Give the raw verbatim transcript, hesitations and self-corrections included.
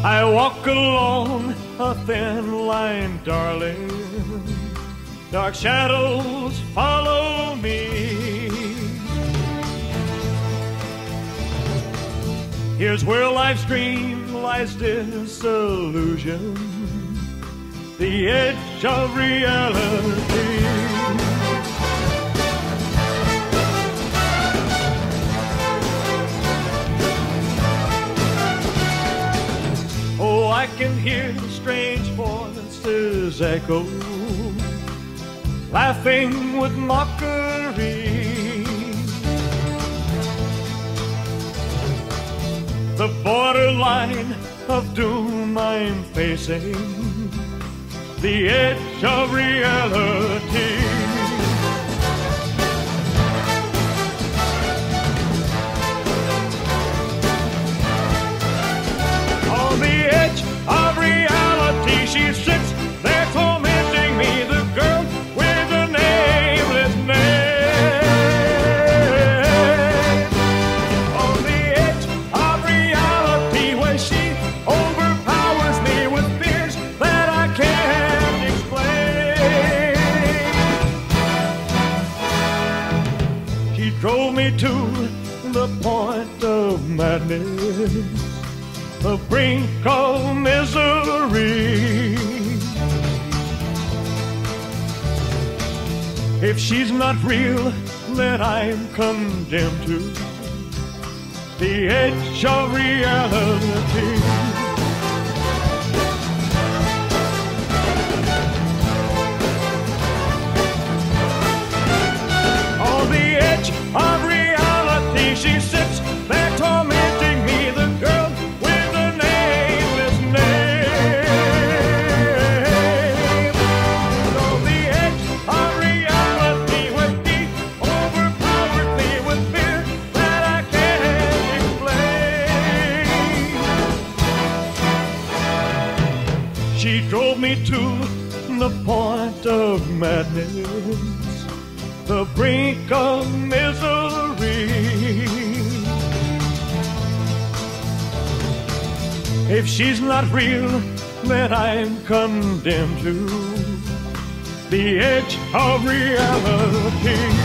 I walk along a thin line, darling. Dark shadows follow me. Here's where life's dream lies disillusion, the edge of reality. Oh, I can hear strange voices echo, laughing with mockery. The borderline of doom I'm facing, the edge of reality. On the edge of reality, she sits there tormenting me, the girl with a nameless name. On the edge of reality, where she overpowers me with fears that I can't explain. She drove me to the point of madness, the brink of misery. If she's not real, then I'm condemned to the edge of reality. On the edge of reality, she sits there tormenting me, the girl with a nameless name. On the edge of reality, where she overpowered me with fear that I can't explain. She drove me to the point of madness, the brink of misery. If she's not real, then I'm condemned to the edge of reality.